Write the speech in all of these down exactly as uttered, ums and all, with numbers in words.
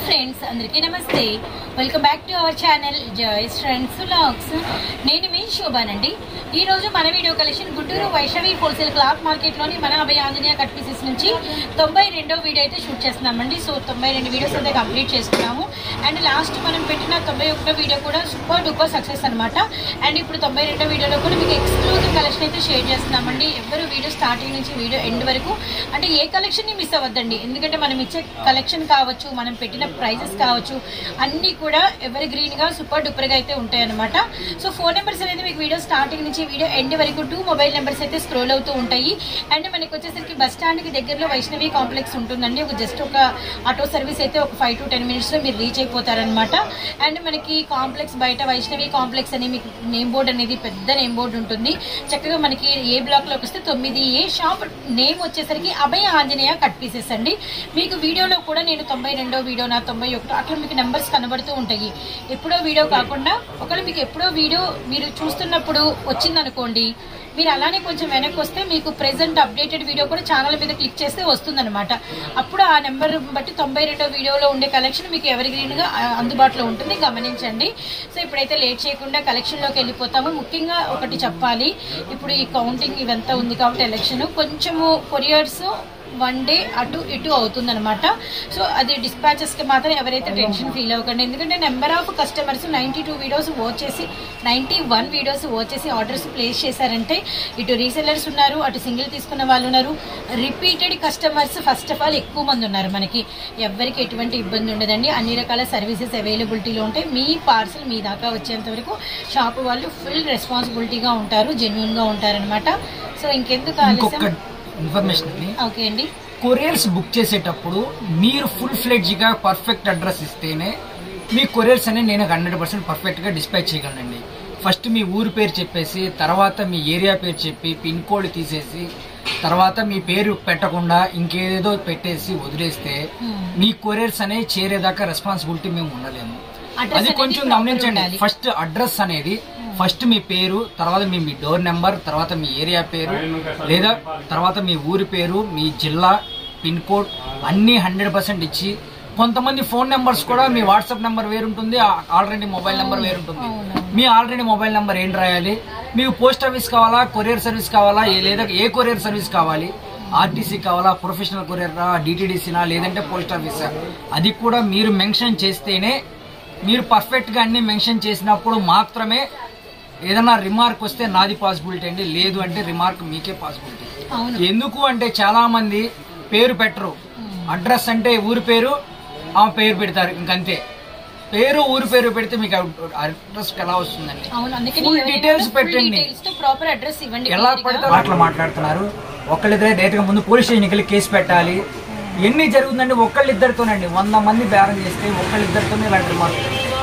Friends అందరికీ నమస్తే, welcome back to our channel joys friends vlogs. నేను మీ శోభానండి. ఈ రోజు మన video collection Guntur Vaishnavi wholesale cloth మార్కెట్లోని మన అభయ ఆంజనేయ కట్ పీసెస్ నుంచి తొంభై రెండో వీడియో అయితే షూట్ చేస్తున్నామండి. సో తొంభై రెండు వీడియోస్ అయితే కంప్లీట్ చేసుకున్నాము. అండ్ లాస్ట్ మనం పెట్టిన తొంభై ఒకటో వీడియో కూడా సూపర్ డూపర్ సక్సెస్ అనమాట. అండ్ ఇప్పుడు తొంభై రెండో వీడియోలో కూడా మీకు ఎక్స్క్లూజివ్ కలెక్షన్ అయితే షేర్ చేస్తున్నామండి. ఎవరు వీడియో స్టార్టింగ్ నుంచి వీడియో ఎండ్ వరకు అంటే ఏ కలెక్షన్ని మిస్ అవ్వద్దండి. ఎందుకంటే మనం ఇచ్చే కలెక్షన్ కావచ్చు, మనం పెట్టిన ప్రైజెస్ కావచ్చు, అన్నీ కూడా ఎవరి గ్రీన్గా సూపర్ డూపర్గా అయితే ఉంటాయన్నమాట. సో ఫోన్ నెంబర్స్ అనేది మీకు వీడియో స్టార్టింగ్ నుంచి వీడియో ఎండ్ వరకు టూ మొబైల్ నెంబర్స్ అయితే స్క్రోల్ అవుతూ ఉంటాయి. అండ్ మనకి వచ్చేసరికి బస్ స్టాండ్కి దగ్గరలో వైష్ణవి కాంప్లెక్స్ ఉంటుందండి. ఒక జస్ట్ ఒక ఆటో సర్వీస్ అయితే ఒక ఫైవ్ టు టెన్ మినిట్స్లో మీరు రీచ్ అయిపోతారనమాట. అండ్ మనకి కాంప్లెక్స్ బయట వైష్ణవి కాంప్లెక్స్ అని మీకు నేమ్ బోర్డ్ అనేది పెద్ద నేమ్ బోర్డు ఉంటుంది. చక్కగా మనకి ఏ బ్లాక్లోకి వస్తే తొమ్మిది ఏ షాప్ నేమ్ వచ్చేసరికి అభయ ఆంజనేయ కట్ పీసెస్ అండి. మీకు వీడియోలో కూడా నేను తొంభై రెండో వీడియో నా తొంభై ఒకటో అట్లా మీకు నెంబర్స్ కనబడుతూ ఉంటాయి. ఎప్పుడో వీడియో కాకుండా ఒకవేళ మీకు ఎప్పుడో వీడియో మీరు చూస్తున్నప్పుడు వచ్చిందనుకోండి, మీరు అలానే కొంచెం వెనక్కి వస్తే మీకు ప్రెసెంట్ అప్డేటెడ్ వీడియో కూడా ఛానల్ మీద క్లిక్ చేస్తే వస్తుందన్నమాట. అప్పుడు ఆ నెంబర్ బట్టి తొంభై రెండో వీడియోలో ఉండే కలెక్షన్ మీకు ఎవరి గ్రీన్గా అందుబాటులో ఉంటుంది, గమనించండి. సో ఇప్పుడైతే లేట్ చేయకుండా కలెక్షన్లోకి వెళ్ళిపోతాము. ముఖ్యంగా ఒకటి చెప్పాలి, ఇప్పుడు ఈ కౌంటింగ్ ఇవంతా ఉంది కాబట్టి ఎలక్షన్ కొంచెము కొరియర్స్ వన్ డే అటు ఇటు అవుతుందన్నమాట. సో అది డిస్పాచెస్కి మాత్రం ఎవరైతే టెన్షన్ ఫీల్ అవ్వకండి. ఎందుకంటే number of customers ninety two videos watch చేసి నైంటీ వన్ వీడియోస్ వాచ్ చేసి ఆర్డర్స్ ప్లేస్ చేశారంటే ఇటు రీసెల్లర్స్ ఉన్నారు, అటు సింగిల్ తీసుకున్న వాళ్ళు ఉన్నారు, repeated customers first of all ఎక్కువ మంది ఉన్నారు. మనకి ఎవరికి ఎటువంటి ఇబ్బంది ఉండదండి. అన్ని రకాల సర్వీసెస్ అవైలబిలిటీలో ఉంటాయి. మీ పార్సల్ మీ దాకా వచ్చేంత వరకు షాప్ వాళ్ళు ఫుల్ రెస్పాన్సిబిలిటీగా ఉంటారు, జెన్యూన్గా ఉంటారనమాట. సో ఇంకెందుకు ఆలస్యం ఇన్ఫర్మేషన్ ఓకే అండి. కొరియర్స్ బుక్ చేసేటప్పుడు మీరు ఫుల్ ఫ్లెడ్జ్ గా పర్ఫెక్ట్ అడ్రస్ ఇస్తేనే మీ కొరియర్స్ అనేది నేను హండ్రెడ్ పర్సెంట్ పర్ఫెక్ట్ గా డిస్పాచ్ చేయగలనండి. ఫస్ట్ మీ ఊరు పేరు చెప్పేసి, తర్వాత మీ ఏరియా పేరు చెప్పి పిన్ కోడ్ తీసేసి, తర్వాత మీ పేరు పెట్టకుండా ఇంకేదో పెట్టేసి వదిలేస్తే మీ కొరియర్స్ అనేవి చేరేదాకా రెస్పాన్సిబిలిటీ మేము ఉండలేము. అది కొంచెం గమనించండి. ఫస్ట్ అడ్రస్ అనేది ఫస్ట్ మీ పేరు, తర్వాత మీ మీ డోర్ నెంబర్, తర్వాత మీ ఏరియా పేరు, లేదా తర్వాత మీ ఊరి పేరు, మీ జిల్లా పిన్ కోడ్ అన్ని హండ్రెడ్ పర్సెంట్ ఇచ్చి, కొంతమంది ఫోన్ నెంబర్స్ కూడా మీ వాట్సాప్ నెంబర్ వేరుంటుంది, ఆల్రెడీ మొబైల్ నెంబర్ వేరుంటుంది. మీ ఆల్రెడీ మొబైల్ నెంబర్ ఏం రాయాలి, మీకు పోస్ట్ ఆఫీస్ కావాలా, కొరియర్ సర్వీస్ కావాలా, లేదా ఏ కొరియర్ సర్వీస్ కావాలి, ఆర్టీసీ కావాలా, ప్రొఫెషనల్ కొరియర్ డిటిడిసినా, లేదంటే పోస్ట్ ఆఫీసా, అది కూడా మీరు మెన్షన్ చేస్తేనే, మీరు పర్ఫెక్ట్ గా అన్ని మెన్షన్ చేసినప్పుడు మాత్రమే ఏదైనా రిమార్క్ వస్తే నాది పాసిబిలిటీ అండి, లేదు అంటే రిమార్క్ మీకే పాసిబిలిటీ. ఎందుకు అంటే చాలా మంది పేరు పెట్టరు, అడ్రస్ అంటే ఊరి పేరు ఆ పేరు పెడతారు, ఇంకంతే. పేరు ఊరి పేరు పెడితే మీకు అడ్రస్ ఎలా వస్తుందండి? డీటెయిల్స్ పెట్టండి, ప్రాపర్ అడ్రస్ ఇవ్వండి. ఎలా పడితే అట్లా మాట్లాడుతున్నారు. ఒకళ్ళిద్దరే డైరెక్ట్ గా ముందు పోలీస్ స్టేషన్కి వెళ్ళి కేసు పెట్టాలి. ఎన్ని జరుగుతుందండి ఒక్కళ్ళిద్దరితోనండి. వంద మంది బేరం చేస్తే ఒక్కళ్ళిద్దరితోనే ఇలాంటి రిమార్క్.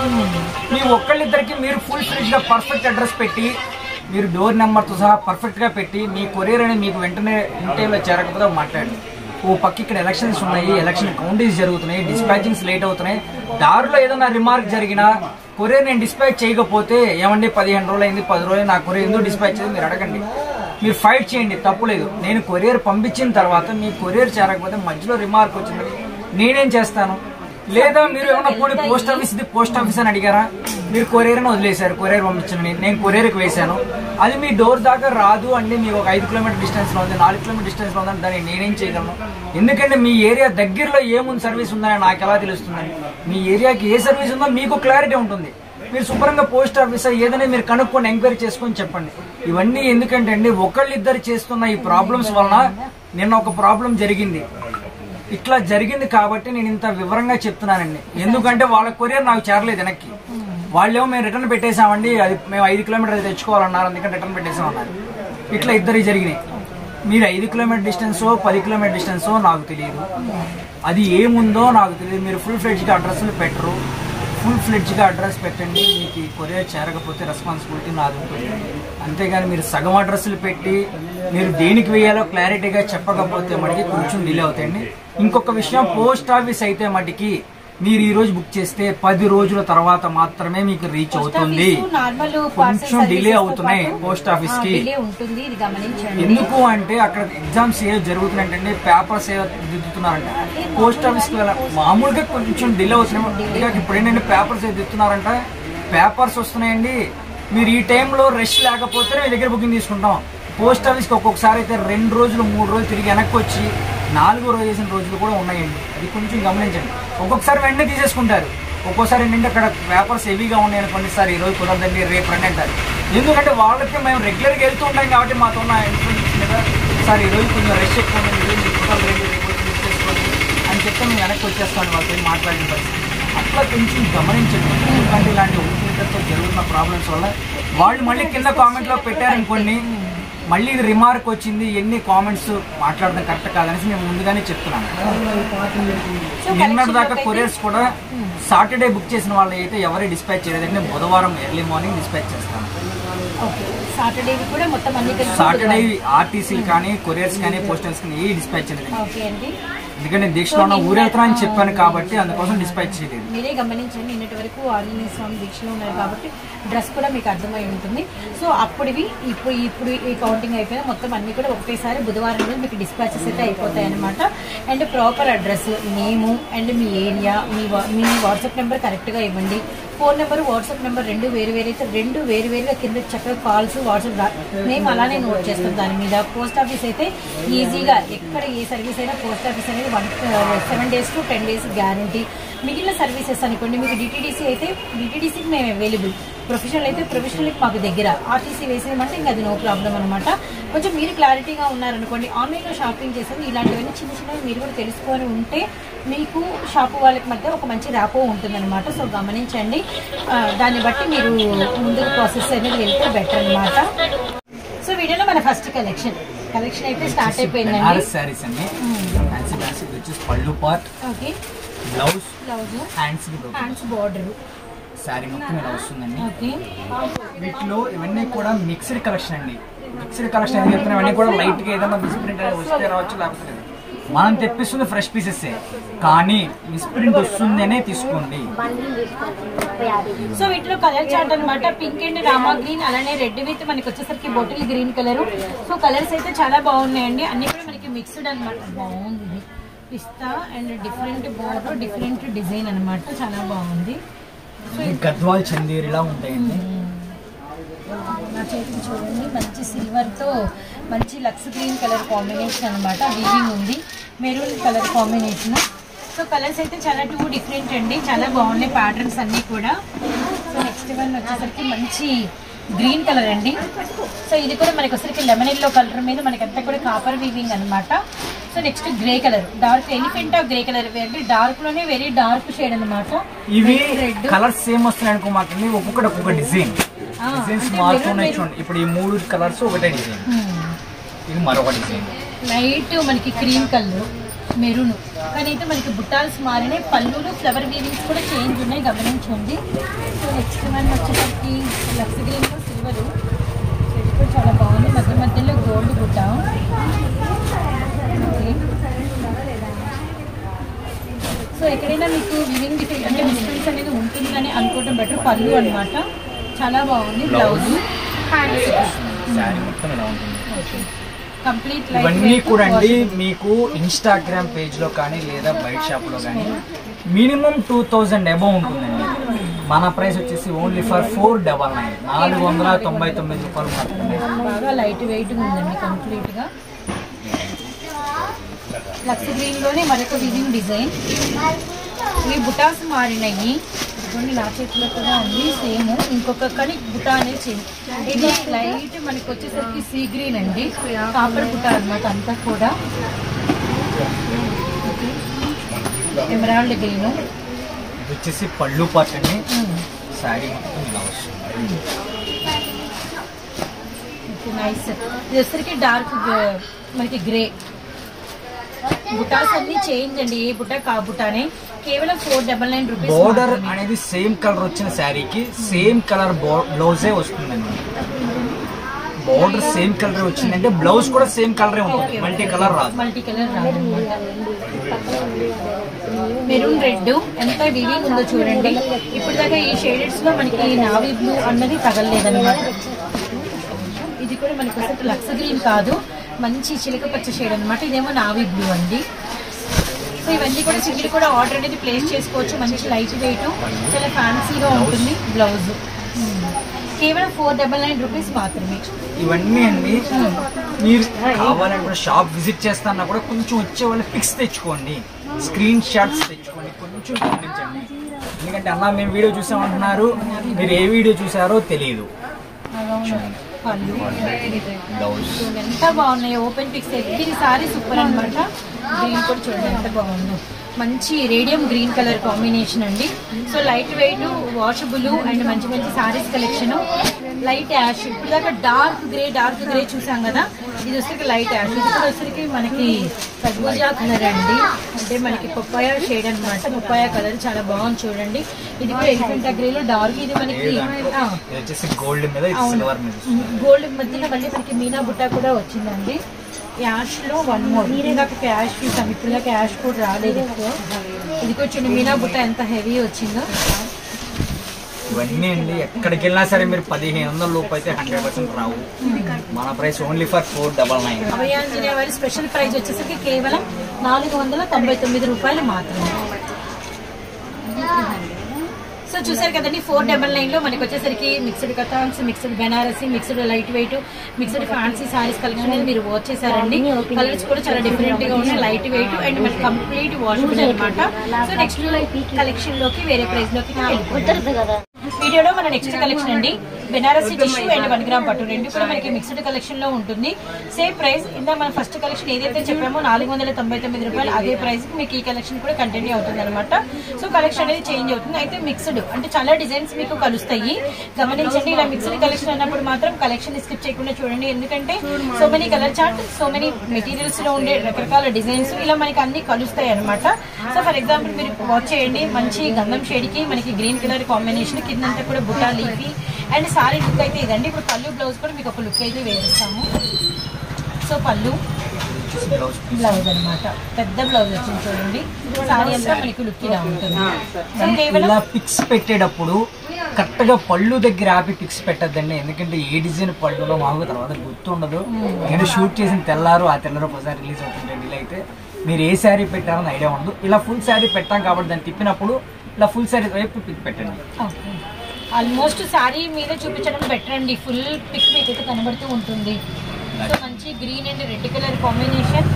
మీ ఒక్కళ్ళిద్దరికి మీరు ఫుల్ ఫ్లెడ్జ్ గా పర్ఫెక్ట్ అడ్రస్ పెట్టి, మీరు డోర్ నెంబర్తో సహా పర్ఫెక్ట్ గా పెట్టి, మీ కొరియర్ అనేది మీకు వెంటనే ఇంటైలో చేరకపోతే మాట్లాడండి. ఓ పక్క ఇక్కడ ఎలక్షన్స్ ఉన్నాయి, ఎలక్షన్ కౌంటింగ్స్ జరుగుతున్నాయి, డిస్పాచింగ్స్ లేట్ అవుతున్నాయి, దారిలో ఏదైనా రిమార్క్ జరిగినా కొరియర్ నేను డిస్పాచ్ చేయకపోతే ఏమండి పదిహేను రోజులు అయింది, పది రోజులు నా కొరియర్ ఎందుకు డిస్పాచ్ చేయదు మీరు అడగండి. మీరు ఫైట్ చేయండి, తప్పులేదు. నేను కొరియర్ పంపించిన తర్వాత మీ కొరియర్ చేరకపోతే మధ్యలో రిమార్క్ వచ్చింది నేనేం చేస్తాను? లేదా మీరు ఏమన్నా పోనీ పోస్ట్ ఆఫీస్ ఇది పోస్ట్ ఆఫీస్ అని అడిగారా, మీరు కొరియర్ అని వదిలేశారు, కొరియర్ పంపించండి, నేను కొరియర్కి వేశాను, అది మీ డోర్ దాకా రాదు అండి, మీకు ఒక ఐదు కిలోమీటర్ డిస్టెన్స్ లో ఉంది, నాలుగు కిలోమీటర్ డిస్టెన్స్ లో ఉందని దాన్ని నేనేం చేయగలను? ఎందుకంటే మీ ఏరియా దగ్గరలో ఏముంది సర్వీస్ ఉందని నాకు ఎలా తెలుస్తుందండి? మీ ఏరియాకి ఏ సర్వీస్ ఉందో మీకు క్లారిటీ ఉంటుంది. మీరు శుభ్రంగా పోస్ట్ ఆఫీస్ ఏదైనా మీరు కనుక్కొని ఎంక్వైరీ చేసుకొని చెప్పండి. ఇవన్నీ ఎందుకంటే అండి ఒకళ్ళిద్దరు చేస్తున్న ఈ ప్రాబ్లమ్స్ వలన నిన్న ఒక ప్రాబ్లం జరిగింది. ఇట్లా జరిగింది కాబట్టి నేను ఇంత వివరంగా చెప్తున్నానండి. ఎందుకంటే వాళ్ళ కొరియర్ నాకు చేరలేదు వెనక్కి. వాళ్ళేమో మేము రిటర్న్ పెట్టేసామండి, అది మేము ఐదు కిలోమీటర్లు తెచ్చుకోవాలన్నారు, అందుకని రిటర్న్ పెట్టేసామన్నారు. ఇట్లా ఇద్దరు జరిగినాయి. మీరు ఐదు కిలోమీటర్ డిస్టెన్సో పది కిలోమీటర్ డిస్టెన్సో నాకు తెలియదు, అది ఏముందో నాకు తెలియదు. మీరు ఫుల్ ఫ్లెడ్జ్గా అడ్రస్లు పెట్టరు, ఫుల్ ఫ్లెడ్జ్గా అడ్రస్ పెట్టండి. మీకు ఈ కొరియర్ చేరకపోతే రెస్పాన్సిబిలిటీ నాది ఉంటుంది. అంతేగాని మీరు సగం అడ్రస్లు పెట్టి మీరు దేనికి వేయాలో క్లారిటీగా చెప్పకపోతే మటుకి కొంచెం డిలే అవుతాయండి. ఇంకొక విషయం, పోస్ట్ ఆఫీస్ అయితే మటుకి మీరు ఈ రోజు బుక్ చేస్తే పది రోజుల తర్వాత మాత్రమే మీకు రీచ్ అవుతుంది. కొంచెం డిలే అవుతున్నాయి పోస్ట్ ఆఫీస్ కి. ఎందుకు అంటే అక్కడ ఎగ్జామ్స్ ఏ జరుగుతున్నాయంటే పేపర్స్ ఏ దిద్దుతున్నారంట. పోస్ట్ ఆఫీస్ కి మామూలుగా కొంచెం డిలే అవుతున్నాయి. ఇప్పుడు ఏంటంటే పేపర్స్ ఏ దిద్దుతున్నారంట. పేపర్స్ వస్తున్నాయండి. మీరు ఈ టైంలో రష్ లేకపోతే మీ దగ్గర బుకింగ్ తీసుకుంటాం. పోస్ట్ ఆఫీస్కి ఒక్కొక్కసారి అయితే రెండు రోజులు మూడు రోజులు తిరిగి వెనక్కి వచ్చి నాలుగో రోజు చేసిన రోజులు కూడా ఉన్నాయండి. అది కొంచెం గమనించండి. ఒక్కొక్కసారి వెంటనే తీసేసుకుంటారు. ఒక్కోసారి ఏంటంటే అక్కడ పేపర్స్ హెవీగా ఉన్నాయి అనుకోండి, సార్ ఈ రోజు కుదరదండి రేపు రండి అంటారు. ఎందుకంటే వాళ్ళకి మేము రెగ్యులర్గా వెళ్తూ ఉంటాం కాబట్టి మాతో ఉన్న ఇన్ఫర్మేషన్ మీద సార్ ఈ రోజు కొంచెం రష్ ఎక్కువ ఉంది, ఈ రోజు కుదరదండి రేపు వచ్చి బుక్ చేసుకోండి అని చెప్తే మేము వెనక్కి వచ్చేస్తామని వాళ్ళతో మాట్లాడిన పరిస్థితి. అట్లా కొంచెం గమనించండి. ఎందుకంటే ఇలాంటి ఊపిరితో జరుగుతున్న ప్రాబ్లమ్స్ వల్ల వాళ్ళు మళ్ళీ కింద కామెంట్లో పెట్టారనుకోండి, మళ్ళీ ఇది రిమార్క్ వచ్చింది, ఎన్ని కామెంట్స్ మాట్లాడడం కరెక్ట్ కాదనేసి మేము ముందుగానే చెప్తున్నాను. నిన్నటి దాకా కొరియర్స్ కూడా సాటర్డే బుక్ చేసిన వాళ్ళు అయితే ఎవరే డిస్పాచ్ చేయలేదంటే బుధవారం ఎర్లీ మార్నింగ్ డిస్పాచ్ చేస్తాను. సాటర్డే ఆర్టీసీ కానీ కొరియర్స్ కానీ పోస్టల్స్ కానీ ఏ డిస్పాచ్ చేయలేదు. ఎందుకంటే దీక్షలో ఉన్న ఊరెళ్తున్నా అని చెప్పాను కాబట్టి అందుకోసం డిస్పాచ్ చేయలేదు. మీరే గమనించండి, నిన్నటి వరకు ఆంజనేయ స్వామి దీక్షలో ఉన్నారు కాబట్టి డ్రెస్ కూడా మీకు అర్థమై ఉంటుంది. సో అప్పుడువి ఇప్పుడు ఇప్పుడు ఈ కౌంటింగ్ అయిపోయినా మొత్తం అన్ని కూడా ఒకటేసారి బుధవారం రోజు మీకు డిస్పాచెస్ అయితే అయిపోతాయి అనమాట. And proper address, name and మీ ఏరియా, మీ మీ వాట్సాప్ నెంబర్ కరెక్ట్గా ఇవ్వండి. ఫోన్ నెంబర్ వాట్సాప్ నెంబర్ రెండు వేరు వేరు అయితే రెండు వేరు వేరుగా కింద చక్కగా కాల్స్ వాట్సాప్ మేము అలానే నోట్ చేస్తాం దాని మీద. పోస్ట్ ఆఫీస్ అయితే ఈజీగా ఎక్కడ ఏ సర్వీస్ అయినా పోస్ట్ ఆఫీస్ అనేది one seven days to ten days guarantee. మిగిలిన సర్వీసెస్ అనుకోండి మీకు డిటీడీసీ అయితే డిటీడీసీకి మేము అవైలబుల్, ప్రొఫెషనల్ అయితే ప్రొఫెషనల్కి మాకు దగ్గర, ఆర్టీసీ వేసేయమంటే ఇంకా అది నో ప్రాబ్లం అనమాట. కొంచెం మీరు క్లారిటీగా ఉన్నారనుకోండి, ఆన్లైన్లో షాపింగ్ చేసేది ఇలాంటివన్నీ చిన్న చిన్నవి మీరు కూడా తెలుసుకొని ఉంటే మీకు షాపు వాళ్ళకి మధ్య ఒక మంచి ర్యాపో ఉంటుందన్నమాట. సో గమనించండి, దాన్ని బట్టి మీరు ముందుకు ప్రాసెస్ అనేది వెళ్తే బెటర్ అనమాట. సో వీడియోలో మన ఫస్ట్ కలెక్షన్ కలెక్షన్ అయితే స్టార్ట్ అయిపోయిందండి. సారీస్ అండి, పళ్ళు part, okay, blouse blouse, hands hands border, saree మొత్తం ఇలా వస్తుందండి. ఓకే, వీటిలో ఇవన్నీ కూడా మిక్స్డ్ కలెక్షన్ అండి. మిక్స్డ్ కలెక్షన్ ఏం చెప్తున్నా ఇవన్నీ కూడా లైట్ గా ఏదైనా మిస్ప్రింట్ వస్తే రావచ్చు, లేకపోతే మనం తెప్పిస్తుంది ఫ్రెష్ పీసెస్, కానీ మిస్ప్రింట్ వస్తుంది అనే తీసుకోండి. సో వీటిలో కలర్ చార్ట్ అనమాట. పింక్ అండ్ రామా గ్రీన్, అలానే రెడ్ విత్ మనకి వచ్చేసరికి bottle green colour. So colours అయితే చాలా బాగున్నాయండి. అన్ని కూడా మనకి మిక్స్డ్ అనమాట. బాగుంది pista and different border, different design అనమాట, చాలా బాగుంది. గద్వాల్ చందేరిలా ఉంటాయండి. నా చేతికి చూడండి, మంచి సిల్వర్ తో మంచి లక్స్ గ్రీన్ కలర్ కాంబినేషన్ అనమాట. వీవింగ్ ఉంది, maroon colour combination. So colours అయితే చాలా టూ డిఫరెంట్ అండి, చాలా బాగున్నాయి ప్యాటర్న్స్ అన్నీ కూడా. సో నెక్స్ట్ వన్ వచ్చేసరికి మంచి గ్రీన్ కలర్ అండి. సో ఇది కూడా మనకి వచ్చేసరికి లెమన్ ఎల్లో కలర్ మీద మనకి అంతా కూడా కాపర్ వీవింగ్ అనమాట. So next grey colour, dark elephant of grey colour, అంటే డార్క్ లోనే వెరీ డార్క్ షేడ్ అనమాట. ఇవి కలర్స్ సేమ్ వస్తున్నాయి అనుకో మాకండి, ఒక్కొక్కటి ఒక్కొక్క డిజైన్ డిజైన్స్ మారుతున్నాయి. చూడండి, ఇప్పుడు ఈ మూడు కలర్స్ ఒకటే డిజైన్, ఇది మరొక డిజైన్. లైట్ మనకి క్రీమ్ కలర్, మెరూన్, కానీ అయితే మనకి బుట్టాల్స్ మారినాయి. పళ్ళులు ఫ్లవర్ వీవింగ్స్ కూడా చేంజ్ ఉన్నాయి, గమనించండి. సో నెక్స్ట్ వన్ వచ్చేసరికి లక్స్ గ్రీన్ లో సిల్వర్, ఇది కూడా చాలా బాగుంది. మధ్య మధ్యలో గోల్డ్ బుట్ట. సో ఎక్కడైనా మీకు వివింగ్ అంటే మిస్టేక్స్ అనేది ఉంటుందని అనుకోవడం బెటర్. పళ్ళు అనమాట, చాలా బాగుంది. Blouse, hands, complete. ఇవన్నీ కూడా అండి మీకు ఇన్స్టాగ్రామ్ పేజ్ లో కానీ లేదా బయట షాప్ లో కానీ మినిమం టూ థౌజండ్ అబౌవ్ ఉంటుందండి. మన ప్రైస్ వచ్చేసి only for four double nine నాలుగు వందల తొంభై తొమ్మిది రూపాయలు మాత్రమే. బాగా లైట్ వెయిట్ ఉందండి కంప్లీట్ గా. లక్స్ గ్రీన్ లోనే మరొక వివింగ్ డిజైన్. ఇవి బుటాస్ మారినాయి, కొన్ని నా చేతిలో కూడా ఉంది సేమ్. ఇంకొక కానీ బుటా అనేది చేంజ్. ఇది లైట్ మనకి వచ్చేసరికి సీ గ్రీన్ అండి, కాపర్ బుటా అనమాట అంతా కూడా. ఎమరాల్డ్ గ్రీన్ వచ్చేసి పళ్ళు పార్ట్ అండి. సారీ మొత్తం ఇలా వస్తుంది. నైస్. ఇది వచ్చేసరికి డార్క్ మనకి గ్రే. బుటాస్ అన్ని చేంజ్ అండి, ఏ బుటా కా బుటానే. కేవలం four double nine rupees. Border అనేది సేమ్ కలర్ వచ్చిన శారీకి సేమ్ కలర్ బ్లౌజే వస్తుందండి. బోర్డర్ సేమ్ కలర్ వచ్చిందంటే బ్లౌజ్ కూడా సేమ్ కలరే ఉంటుంది, మల్టీ కలర్ రాదు. మల్టీ కలర్ రాదు. మెరూన్ రెడ్ ఎంత వివింగ్ ఉందో చూడండి. ఇప్పుడు దాకా ఈ షేడెడ్స్ లో మనకి నావీ బ్లూ అన్నది తగలలేదన్నమాట. ఇది కూడా మనకి అసలు లక్స్ గ్రీన్ కాదు, మంచి చిలక పచ్చ షేడ్ అనమాట. ఇదేమో నావీ బ్లూ అండి. సో ఇవన్నీ కూడా సింగిల్ కూడా ఆర్డర్ అనేది ప్లేస్ చేసుకోవచ్చు. మంచి లైట్ వెయిట్, చాలా ఫ్యాన్సీగా ఉంటుంది. బ్లౌజ్ కేవలం ఫోర్ డబల్ నైన్ రూపీస్ మాత్రమే. ఇవన్నీ అండి మీరు కావాలంటే షాప్ విజిట్ చేస్తాన్నా కూడా కొంచెం వచ్చే వాళ్ళు పిక్స్ తెచ్చుకోండి, స్క్రీన్ షాట్స్ తెచ్చుకోండి, కొంచెం గమనించండి. ఎందుకంటే అన్న మేము వీడియో చూసామంటున్నారు, మీరు ఏ వీడియో చూసారో తెలియదు. ఎంత బాగున్నాయి open picks. Every sari super అనమాట. గ్రీన్ కూడా చూడండి ఎంత బాగుందో, మంచి రేడియం గ్రీన్ కలర్ కాంబినేషన్ అండి. So light weight, washable and మంచి మంచి సారీస్ కలెక్షన్. లైట్ యాష్, ఇప్పుడు దాకా డార్క్ గ్రే డార్క్ గ్రే చూసాం కదా, ఇది వచ్చేసరికి లైట్ యాష్. ఇది కూడా వచ్చేసరికి మనకి కర్బూజా కలర్ అండి, అంటే మనకి పప్పాయ షేడ్ అనమాట. పప్పాయ కలర్ చాలా బాగుంది చూడండి. ఇది కూడా ఎలిఫెంటా గ్రేలో డార్క్. ఇది మనకి గోల్డ్ మీద గోల్డ్ మధ్యలో మళ్ళీ మనకి మీనా బుట్ట కూడా వచ్చిందండి. యాష్ లో వన్ మోర్. ఇందాక క్యాష్ చూసాం, ఇప్పుడు క్యాష్ కూడా రాలేదు ఎక్కువ. ఇది వచ్చింది మీనా బుట్ట ఎంత హెవీ వచ్చిందో. ఇవన్నీ అండి ఎక్కడికి వెళ్ళినా సరే మీరు పదిహేను వందల లోపు అయితే హండ్రెడ్ పర్సెంట్ రావు. మన price only for four double nine. Abhayanjaneya వారి స్పెషల్ ప్రైస్ వచ్చేసరికి కేవలం నాలుగు వందల తొంభై తొమ్మిది రూపాయలు మాత్రమే. సో చూసారు కదండి, ఫోర్ డబల్ నైన్ లో మనకి వచ్చేసరికి మిక్స్డ్ కథాన్స్, mixed Banarasi, mixed light weight, mixed fancy saris collection అనేది మీరు వాచ్ చేశారండి. కలర్స్ కూడా చాలా డిఫరెంట్ గా ఉన్నాయి, లైట్ వెయిట్ అండ్ మనకి కంప్లీట్ వాషబుల్ అనమాట. సో నెక్స్ట్ కలెక్షన్ లోకి వేరే ప్రైస్ లోకి వెళ్ళిపోతుంది. వీడియోలో మన నెక్స్ట్ కలెక్షన్ అండి Banarasi tissue and one gram పట్టు రెండు కూడా మనకి మిక్స్డ్ కలెక్షన్ లో ఉంటుంది. సేమ్ ప్రైస్ ఇందా మన ఫస్ట్ కలెక్షన్ ఏదైతే చెప్పామో నాలుగు వందల తొంభై తొమ్మిది రూపాయలు, అదే ప్రైస్ కి మీకు ఈ కలెక్షన్ కూడా కంటిన్యూ అవుతుంది అనమాట. సో కలెక్షన్ అనేది చేంజ్ అవుతుంది. అయితే మిక్స్డ్ అంటే చాలా డిజైన్స్ మీకు కలుస్తాయి, గమనించండి. ఇలా మిక్స్డ్ కలెక్షన్ అన్నప్పుడు మాత్రం కలెక్షన్ స్కిప్ చేయకుండా చూడండి, ఎందుకంటే so many colour chart, so many materials లో ఉండే రకరకాల డిజైన్స్ ఇలా మనకి అన్ని కలుస్తాయి అనమాట. సో ఫర్ ఎగ్జాంపుల్ మీరు వాచ్ చేయండి, మంచి గంధం షేడ్ కి మనకి గ్రీన్ కలర్ కాంబినేషన్, కిందంతా కూడా బుటా లీఫీ అండ్ సారీ లుక్ అయితే ఇదండి. ఇప్పుడు పళ్ళు బ్లౌజ్ కూడా మీకు ఒక లుక్ అయితే వేస్తాము. సో పళ్ళు బ్లౌజ్ అనమాట, పెద్ద బ్లౌజ్ వచ్చింది చూడండి. సారీ అంతా మనకి లుక్ ఇలా ఉంటుంది. ఇలా పిక్స్ పెట్టేటప్పుడు కరెక్ట్ గా పళ్ళు దగ్గర ఆపి పిక్స్ పెట్టద్దండి, ఎందుకంటే ఏ డిజైన్ పళ్ళులో మాకు తర్వాత గుర్తుండదు. నేను షూట్ చేసిన తెల్లారు ఆ తెల్లారు ఒకసారి రిలీజ్ అవుతుంటే ఇలా అయితే మీరు ఏ శారీ పెట్టారని ఐడియా ఉండదు. ఇలా ఫుల్ శారీ పెట్టాం కాబట్టి దాన్ని తిప్పినప్పుడు ఇలా ఫుల్ శారీ వైపు పిక్ పెట్టండి. ఆల్మోస్ట్ శారీ మీద చూపించడం బెటర్ అండి, ఫుల్ పిక్ మీకు అయితే కనబడుతూ ఉంటుంది. సో మంచి green and red colour combination.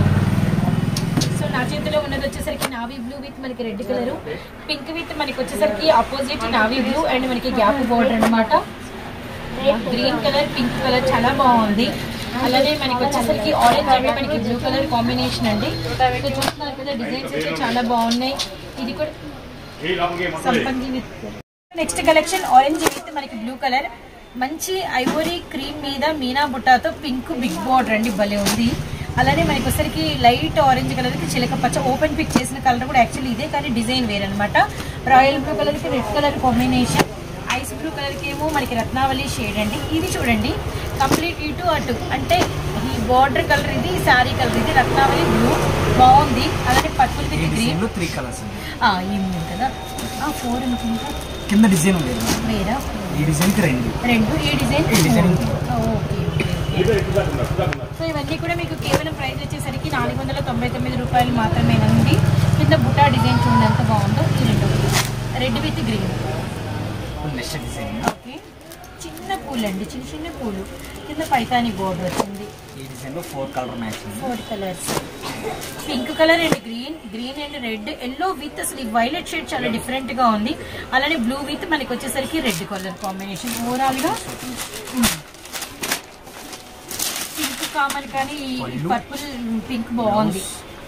So నా చేతిలో ఉన్నది వచ్చేసరికి నావీ బ్లూ విత్ మనకి రెడ్ కలర్, పింక్ విత్ మనకి వచ్చేసరికి ఆపోజిట్ నావీ బ్లూ అండ్ మనకి గ్యాప్ బోర్డర్ అనమాట. గ్రీన్ కలర్, పింక్ కలర్ చాలా బాగుంది. అలానే మనకి వచ్చేసరికి ఆరెంజ్ అంటే మనకి బ్లూ కలర్ కాంబినేషన్ అండి. సో చూస్తున్నారు కదా, డిజైన్స్ అయితే చాలా బాగున్నాయి. ఇది కూడా సంపంగి with next collection orange with మనకి బ్లూ కలర్, మంచి ఐవోరీ క్రీమ్ మీద మీనా బుట్టాతో పింక్ బిగ్ బోర్డర్ అండి, భలే ఉంది. అలానే మనకి వచ్చరికి లైట్ ఆరెంజ్ కలర్ కి చిలక పచ్చ ఓపెన్ పిక్ చేసిన కలర్ కూడా యాక్చువల్లీ ఇదే, కానీ డిజైన్ వేరే అనమాట. రాయల్ బ్లూ కలర్ కి red colour combination, ice blue colour కి ఏమో మనకి రత్నావళి షేడ్ అండి. ఇది చూడండి కంప్లీట్ ఇటు అటు, అంటే ఈ బార్డర్ కలర్ ఇది, శారీ కలర్ ఇది, రత్నావళి బ్లూ బాగుంది. అలానే purple with green, three colours ఏముంది కదా, ఫోర్ అనుకుంటా. కింద డిజైన్ వేరా, ఈ డిజైన్ కి రెండు రెండు ఈ డిజైన్ ఈ డిజైన్. ఓకే. సో ఇవన్నీ కూడా మీకు కేవలం ప్రైస్ వచ్చేసరికి నాలుగు వందల తొంభై తొమ్మిది రూపాయలు మాత్రమేనండి. కింద బుటా డిజైన్ చూడండి ఎంత బాగుందో. ఈ రెండు రెడ్ విత్ గ్రీన్. ఓకే, చిన్న పూలు అండి, చిన్న చిన్న పూలు, కింద పైతాని బోర్డర్ వచ్చింది. ఈ డిజైన్ లో four colour match, four colours, pink colour and green, green and red, yellow with అసలు ఈ వైలెట్ షేడ్ చాలా డిఫరెంట్ గా ఉంది. అలానే బ్లూ విత్ మనకి వచ్చేసరికి రెడ్ కలర్ కాంబినేషన్. ఓవరాల్ గా పింక్ కామన్, కానీ పర్పుల్ పింక్ బాగుంది.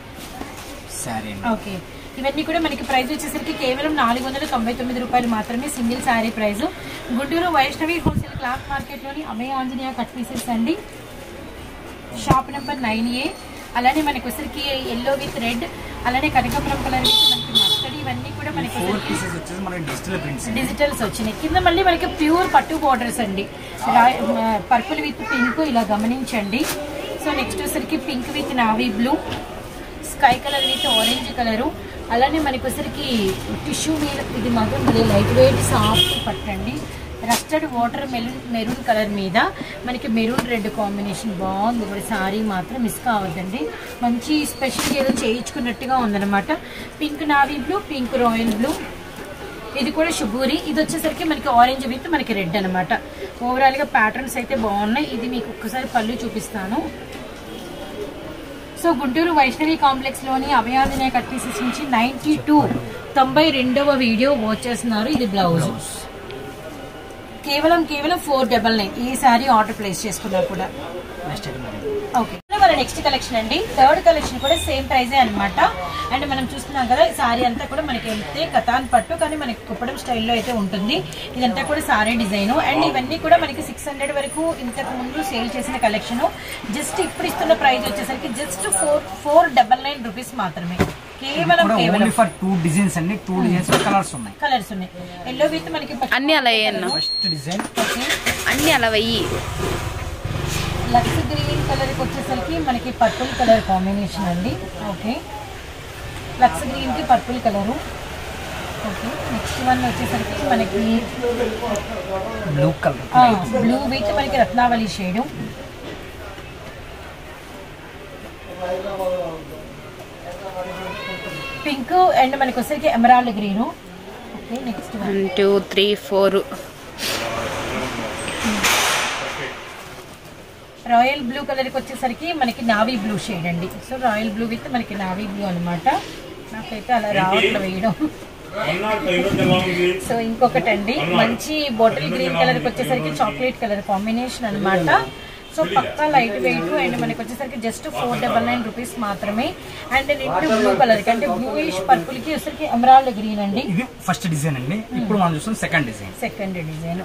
ఓకే, ఇవన్నీ కూడా మనకి ప్రైస్ వచ్చేసరికి కేవలం నాలుగు వందల తొంభై తొమ్మిది రూపాయలు మాత్రమే, single sari price. Guntur Vaishnavi wholesale cloth market లోని అభయ ఆంజనేయ కట్ పీసెస్ అండి, షాప్ నెంబర్ నైన్ ఏ. అలానే మనకి వచ్చరికి ఎల్లో విత్ రెడ్, అలానే కనకాపురం కలర్ విత్ మనకి మస్టర్డ్, ఇవన్నీ కూడా మనకి డిజిటల్స్ వచ్చినాయి. కింద మళ్ళీ మనకి ప్యూర్ పట్టు బోర్డర్స్ అండి, పర్పుల్ విత్ పింక్ ఇలా గమనించండి. సో నెక్స్ట్ వచ్చరికి pink with navy blue, sky colour with orange colour, అలానే మనకి వచ్చరికి టిష్యూ మీద ఇది మాత్రం లైట్ వెయిట్ సాఫ్ట్ పట్టండి. రస్టర్డ్ వాటర్ మెరూన్ మెరూన్ కలర్ మీద మనకి మెరూన్ రెడ్ కాంబినేషన్ బాగుంది. ఇప్పుడు శారీ మాత్రం మిస్ కావద్దండి. మంచి స్పెషల్ ఏదో చేయించుకున్నట్టుగా ఉందన్నమాట. Pink navy blue, pink royal blue, ఇది కూడా షుగూరి. ఇది వచ్చేసరికి మనకి ఆరెంజ్ విత్ మనకి రెడ్ అనమాట. ఓవరాల్గా ప్యాటర్న్స్ అయితే బాగున్నాయి. ఇది మీకు ఒక్కసారి పళ్ళు చూపిస్తాను. సో గుంటూరు వైష్ణవి కాంప్లెక్స్లోని అభయాంజనేయ కట్ పీసెస్ నుంచి నైంటీ టూ తొంభై రెండవ వీడియో వాచ్ చేస్తున్నారు. ఇది బ్లౌజ్ కేవలం కేవలం ఫోర్ డబల్ నైన్. ఈ సారీ ఆర్డర్ ప్లేస్ చేసుకున్నారు కూడా. ఓకే, మన నెక్స్ట్ కలెక్షన్ అండి. థర్డ్ కలెక్షన్ కూడా సేమ్ ప్రైజే అనమాట. అండ్ మనం చూస్తున్నాం కదా సారీ అంతా కూడా మనకి వెళ్తే కథాన్ పట్టు, కానీ మనకి కుప్పడం స్టైల్లో అయితే ఉంటుంది. ఇదంతా కూడా సారీ డిజైన్. అండ్ ఇవన్నీ కూడా మనకి సిక్స్ హండ్రెడ్ వరకు ఇంతకు ముందు సేల్ చేసిన కలెక్షన్. జస్ట్ ఇప్పుడు ఇస్తున్న ప్రైస్ వచ్చేసరికి just four four double nine rupees మాత్రమే. కేవలం కేవలం ఫర్ టూ డిజైన్స్ అండి. టూ డిజైన్స్ కలర్స్ ఉన్నాయి. కలర్స్ ఉన్నాయి. ఎల్లో విత్ మనకి అన్ని అలా ఫస్ట్ డిజైన్ అన్ని అలా వెయ్యి. లక్స్ గ్రీన్ కలర్కి వచ్చేసరికి మనకి పర్పుల్ కలర్ కాంబినేషన్ అండి. ఓకే, లక్స్ గ్రీన్కి purple colour. Okay, next one వచ్చేసరికి మనకి బ్లూ కలర్, బ్లూ విత్ మనకి రత్నావళి షేడు. పింక్ అండ్ మనకి వచ్చేసరికి emerald green. Okay, next one two three four. Royal blue కలర్కి వచ్చేసరికి మనకి నావీ బ్లూ షేడ్ అండి. సో రాయల్ బ్లూ విత్ మనకి నావీ బ్లూ అనమాట. నాకైతే అలా రావట్లు వేయడం. సో ఇంకొకటి అండి, మంచి బాటిల్ గ్రీన్ కలర్కి వచ్చేసరికి చాక్లెట్ కలర్ కాంబినేషన్ అనమాట. సో పక్కా లైట్ వెయిట్. అండ్ మనకి వచ్చేసరికి just four double nine rupees మాత్రమే. అండ్ రెండు బ్లూ కలర్ కి అంటే బ్లూయిష్ పర్పుల్ కి వచ్చేసరికి ఎమరాల్డ్ గ్రీన్ అండి. ఇది ఫస్ట్ డిజైన్ అండి. ఇప్పుడు మనం చూస్తాం second design. Second design